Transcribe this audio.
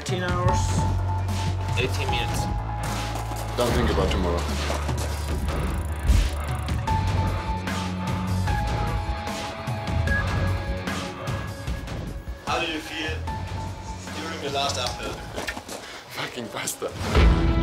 13 hours? 18 minutes. Don't think about tomorrow. How did you feel during the last uphill? Fucking pasta.